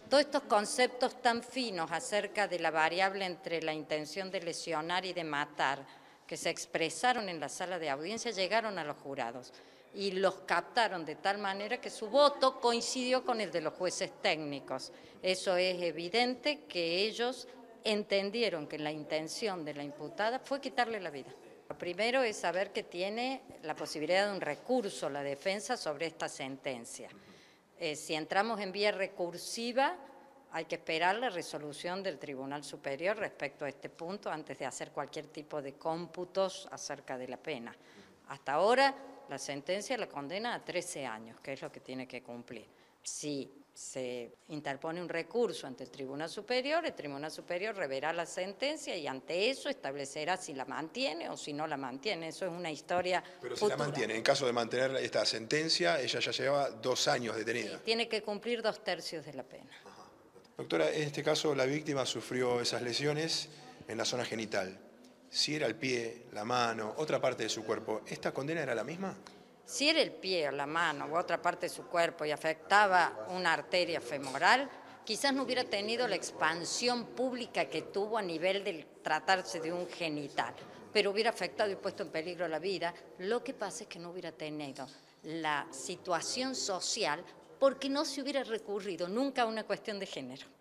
Todos estos conceptos tan finos acerca de la variable entre la intención de lesionar y de matar, que se expresaron en la sala de audiencia, llegaron a los jurados y los captaron de tal manera que su voto coincidió con el de los jueces técnicos. Eso es evidente que ellos entendieron que la intención de la imputada fue quitarle la vida. Lo primero es saber que tiene la posibilidad de un recurso la defensa sobre esta sentencia. Si entramos en vía recursiva, hay que esperar la resolución del Tribunal Superior respecto a este punto antes de hacer cualquier tipo de cómputos acerca de la pena. Hasta ahora, la sentencia la condena a 13 años, que es lo que tiene que cumplir. Si se interpone un recurso ante el Tribunal Superior reverá la sentencia y ante eso establecerá si la mantiene o si no la mantiene. Eso es una historia Pero futura. si la mantiene, en caso de mantener esta sentencia, ella ya lleva 2 años detenida. Sí, tiene que cumplir 2/3 de la pena. Ajá. Doctora, en este caso la víctima sufrió esas lesiones en la zona genital. Si era el pie, la mano, otra parte de su cuerpo, ¿esta condena era la misma? Si era el pie o la mano u otra parte de su cuerpo y afectaba una arteria femoral, quizás no hubiera tenido la expansión pública que tuvo a nivel de tratarse de un genital, pero hubiera afectado y puesto en peligro la vida. Lo que pasa es que no hubiera tenido la situación social porque no se hubiera recurrido nunca a una cuestión de género.